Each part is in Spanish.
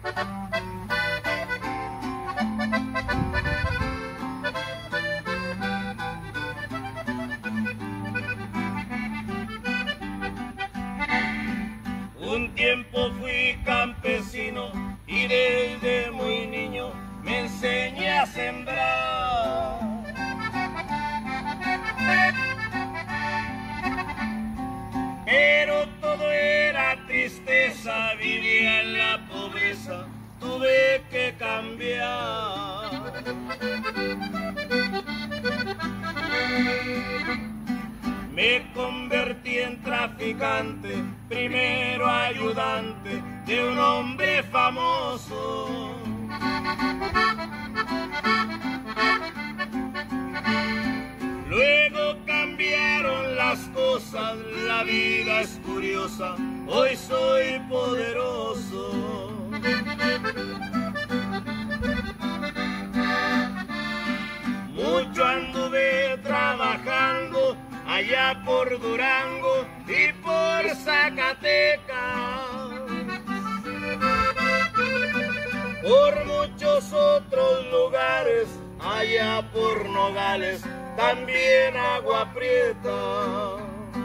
Un tiempo fui campesino y desde muy niño me enseñé a sembrar. Pero todo era tristeza, vivía en la pobreza, tuve que cambiar. Me convertí en traficante, primero ayudante de un hombre famoso. Luego cambiaron las cosas, la vida es curiosa, hoy soy poderoso. Mucho anduve trabajando allá por Durango y por Zacatecas, por muchos otros lugares, allá por Nogales, también Agua Prieta.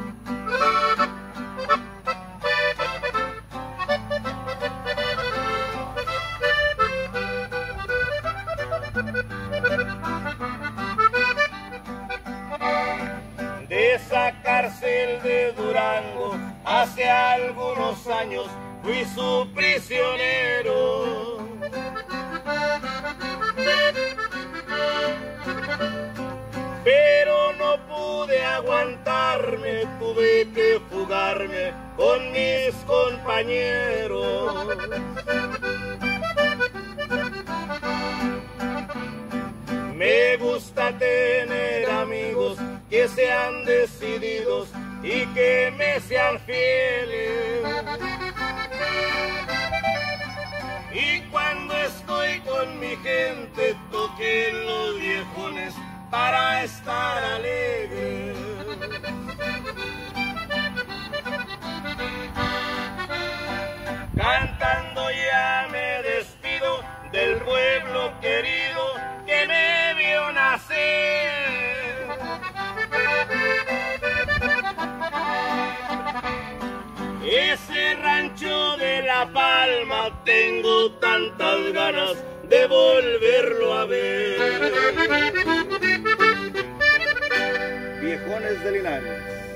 De esa cárcel de Durango, hace algunos años fui su prisionero. Pero no pude aguantarme, tuve que fugarme con mis compañeros. Me gusta tener amigos que sean decididos y que me sean fieles. Y cuando estoy con mi gente, toquen los viejones para estar alegre. Cantando ya me despido del pueblo querido que me vio nacer. Ese rancho de La Palma tengo tantas ganas de volverlo a ver. Viejones de Linares.